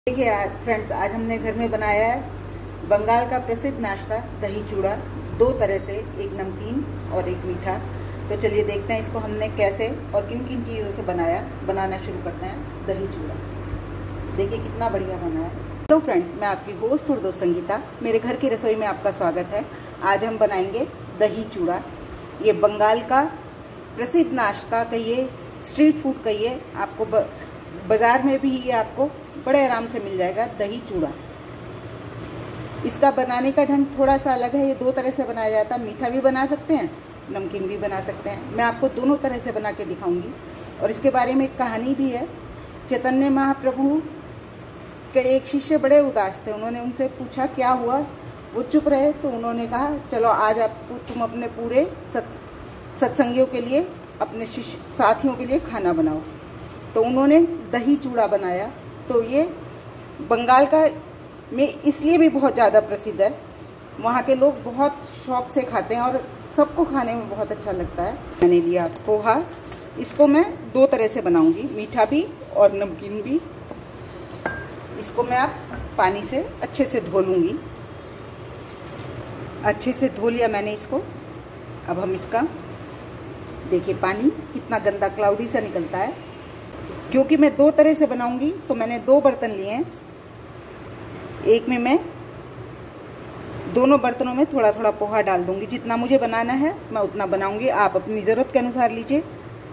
देखिए फ्रेंड्स, आज हमने घर में बनाया है बंगाल का प्रसिद्ध नाश्ता दही चूड़ा। दो तरह से, एक नमकीन और एक मीठा। तो चलिए देखते हैं इसको हमने कैसे और किन किन चीज़ों से बनाना शुरू करते हैं। दही चूड़ा देखिए कितना बढ़िया बना है। हेलो फ्रेंड्स, मैं आपकी होस्ट और दोस्त संगीता, मेरे घर की रसोई में आपका स्वागत है। आज हम बनाएंगे दही चूड़ा। ये बंगाल का प्रसिद्ध नाश्ता कहिए, स्ट्रीट फूड कहिए, आपको बाज़ार में भी ये आपको बड़े आराम से मिल जाएगा। दही चूड़ा, इसका बनाने का ढंग थोड़ा सा अलग है। ये दो तरह से बनाया जाता है, मीठा भी बना सकते हैं, नमकीन भी बना सकते हैं। मैं आपको दोनों तरह से बना के दिखाऊंगी। और इसके बारे में एक कहानी भी है। चैतन्य महाप्रभु के एक शिष्य बड़े उदास थे। उन्होंने उनसे पूछा क्या हुआ, वो चुप रहे। तो उन्होंने कहा चलो आज तुम अपने पूरे सत्संगियों के लिए, अपने शिष्य साथियों के लिए खाना बनाओ। तो उन्होंने दही चूड़ा बनाया। तो ये बंगाल का में इसलिए भी बहुत ज़्यादा प्रसिद्ध है। वहाँ के लोग बहुत शौक से खाते हैं और सबको खाने में बहुत अच्छा लगता है। मैंने लिया पोहा, इसको मैं दो तरह से बनाऊंगी, मीठा भी और नमकीन भी। इसको मैं अब पानी से अच्छे से धो लूँगी। अच्छे से धो लिया मैंने इसको। अब हम इसका देखिए पानी कितना गंदा क्लाउडी सा निकलता है। क्योंकि मैं दो तरह से बनाऊंगी तो मैंने दो बर्तन लिए हैं। एक में मैं दोनों बर्तनों में थोड़ा थोड़ा पोहा डाल दूंगी। जितना मुझे बनाना है मैं उतना बनाऊंगी, आप अपनी ज़रूरत के अनुसार लीजिए।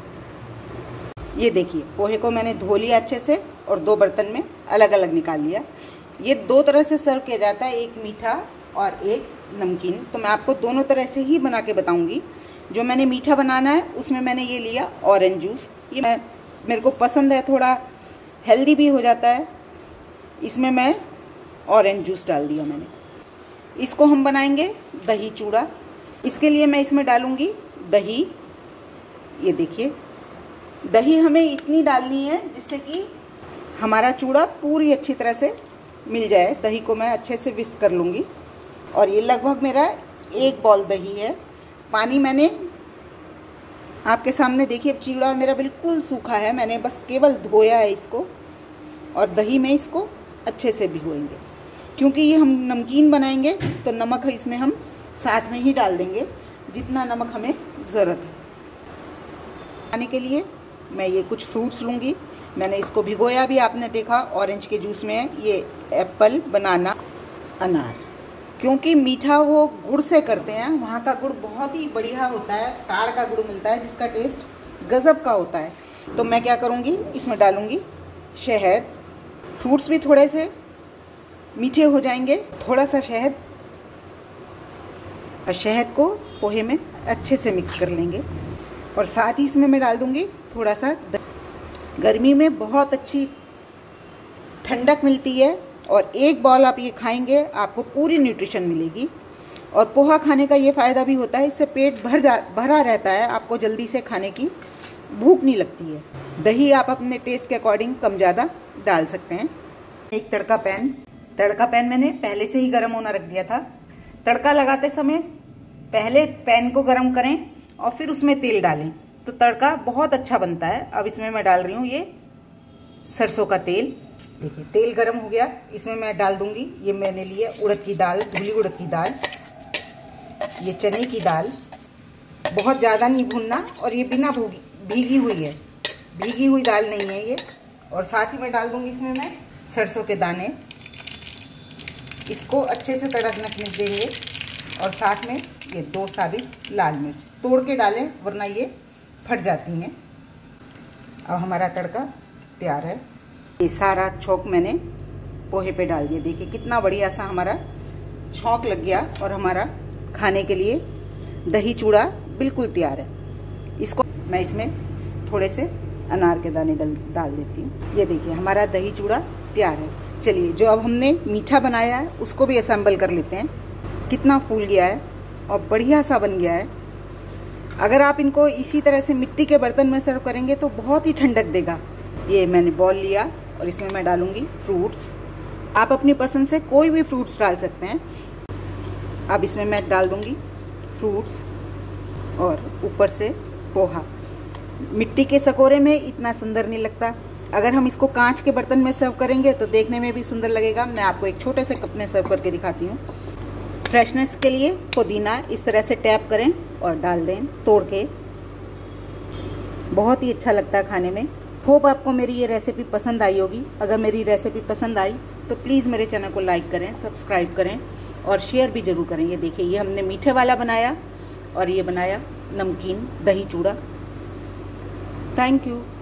ये देखिए पोहे को मैंने धो लिया अच्छे से और दो बर्तन में अलग अलग निकाल लिया। ये दो तरह से सर्व किया जाता है, एक मीठा और एक नमकीन। तो मैं आपको दोनों तरह से ही बना के बताऊँगी। जो मैंने मीठा बनाना है उसमें मैंने ये लिया ऑरेंज जूस। ये मेरे को पसंद है, थोड़ा हेल्दी भी हो जाता है। इसमें मैं ऑरेंज जूस डाल दिया मैंने। इसको हम बनाएंगे दही चूड़ा। इसके लिए मैं इसमें डालूंगी दही। ये देखिए दही हमें इतनी डालनी है जिससे कि हमारा चूड़ा पूरी अच्छी तरह से मिल जाए। दही को मैं अच्छे से विस्क कर लूँगी। और ये लगभग मेरा 1 बॉल दही है। पानी मैंने आपके सामने देखिए, अब चूड़ा मेरा बिल्कुल सूखा है, मैंने बस केवल धोया है इसको। और दही में इसको अच्छे से भिगोएंगे। क्योंकि ये हम नमकीन बनाएंगे तो नमक इसमें हम साथ में ही डाल देंगे, जितना नमक हमें ज़रूरत है। खाने के लिए मैं ये कुछ फ्रूट्स लूँगी। मैंने इसको भिगोया भी, आपने देखा ऑरेंज के जूस में है। ये एप्पल, बनाना, अनार। क्योंकि मीठा वो गुड़ से करते हैं, वहाँ का गुड़ बहुत ही बढ़िया होता है। ताड़ का गुड़ मिलता है जिसका टेस्ट गज़ब का होता है। तो मैं क्या करूँगी, इसमें डालूँगी शहद। फ्रूट्स भी थोड़े से मीठे हो जाएंगे, थोड़ा सा शहद। और शहद को पोहे में अच्छे से मिक्स कर लेंगे। और साथ ही इसमें मैं डाल दूँगी थोड़ा सा गर्मी में बहुत अच्छी ठंडक मिलती है। और 1 बॉल आप ये खाएंगे आपको पूरी न्यूट्रिशन मिलेगी। और पोहा खाने का ये फ़ायदा भी होता है, इससे पेट भरा रहता है, आपको जल्दी से खाने की भूख नहीं लगती है। दही आप अपने टेस्ट के अकॉर्डिंग कम ज़्यादा डाल सकते हैं। एक तड़का पैन मैंने पहले से ही गर्म होना रख दिया था। तड़का लगाते समय पहले पैन को गर्म करें और फिर उसमें तेल डालें तो तड़का बहुत अच्छा बनता है। अब इसमें मैं डाल रही हूँ ये सरसों का तेल। देखिए तेल गरम हो गया, इसमें मैं डाल दूंगी, ये मैंने लिए उड़द की दाल, धुली उड़द की दाल, ये चने की दाल। बहुत ज़्यादा नहीं भूनना, और ये बिना भीगी हुई है, भीगी हुई दाल नहीं है ये। और साथ ही मैं डाल दूंगी इसमें मैं सरसों के दाने। इसको अच्छे से तड़कने देंगे। और साथ में ये 2 साबित लाल मिर्च तोड़ के डालें, वरना ये फट जाती हैं। अब हमारा तड़का तैयार है। ये सारा छौंक मैंने पोहे पे डाल दिया। देखिए कितना बढ़िया सा हमारा छौंक लग गया और हमारा खाने के लिए दही चूड़ा बिल्कुल तैयार है। इसको मैं इसमें थोड़े से अनार के दाने डाल देती हूँ। ये देखिए हमारा दही चूड़ा तैयार है। चलिए जो अब हमने मीठा बनाया है उसको भी असेंबल कर लेते हैं। कितना फूल गया है और बढ़िया सा बन गया है। अगर आप इनको इसी तरह से मिट्टी के बर्तन में सर्व करेंगे तो बहुत ही ठंडक देगा। ये मैंने बॉल लिया और इसमें मैं डालूंगी फ्रूट्स। आप अपनी पसंद से कोई भी फ्रूट्स डाल सकते हैं। अब इसमें मैं डाल दूंगी फ्रूट्स और ऊपर से पोहा। मिट्टी के सकोरे में इतना सुंदर नहीं लगता, अगर हम इसको कांच के बर्तन में सर्व करेंगे तो देखने में भी सुंदर लगेगा। मैं आपको एक छोटे से कप में सर्व करके दिखाती हूँ। फ्रेशनेस के लिए पुदीना इस तरह से टैप करें और डाल दें तोड़ के। बहुत ही अच्छा लगता है खाने में। होप आपको मेरी ये रेसिपी पसंद आई होगी। अगर मेरी रेसिपी पसंद आई तो प्लीज़ मेरे चैनल को लाइक करें, सब्सक्राइब करें और शेयर भी ज़रूर करें। ये देखिए, ये हमने मीठे वाला बनाया और ये बनाया नमकीन दही चूड़ा। Thank you.